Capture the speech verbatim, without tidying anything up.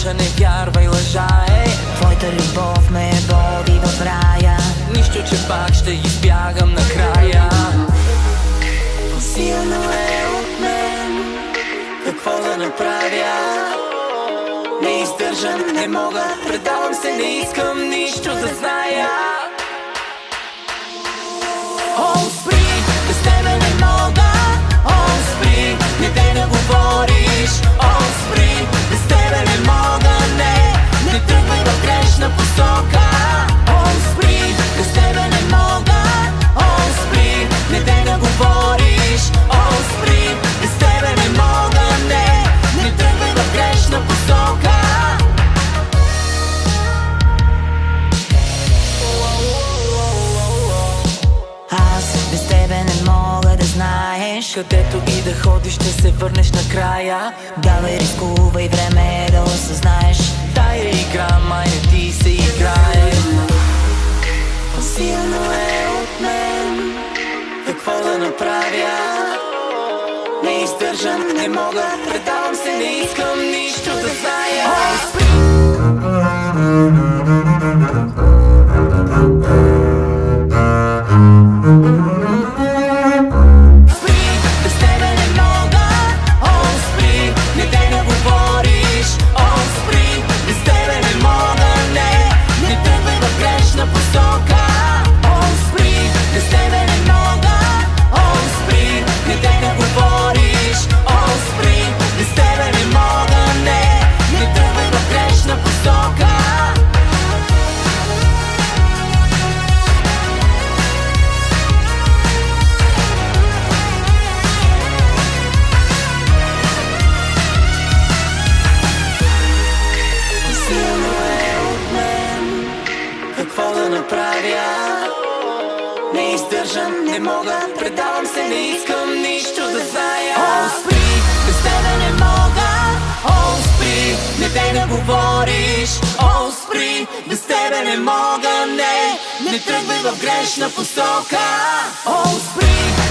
обича, не вярвай, лъжа е. Твоята любов ме води в рая. Нищо, че пак ще избягам накрая. По-силно е от мен, какво да направя? Не издържам, не мога, предавам се, не искам нищо да зная. О, спри, без тебе не мога. О, спри, не дей да говориш. О, спри, без тебе не мога, не. Не тръгвай в грешна посока. О, спри, без тебе не мога. О, спри, не дей да говориш. О, спри, без тебе не мога, не. Не тръгвай в грешна посока. Аз без тебе не мога да знаеш. Където и да ходиш, ще се върнеш накрая. Давай, рискувай, време да осъзнаеш. Тая игра май не ти се играе. По-силно е от мен, какво да направя? Не издържам, не мога, предавам се, не искам нищо да зная. О, спри! Не мога, предавам се, не искам нищо да зная. О, спри, без тебе не мога. О, спри, не дей да говориш. О, спри, без тебе не мога, не. Не тръгвай в грешна посока. О, спри.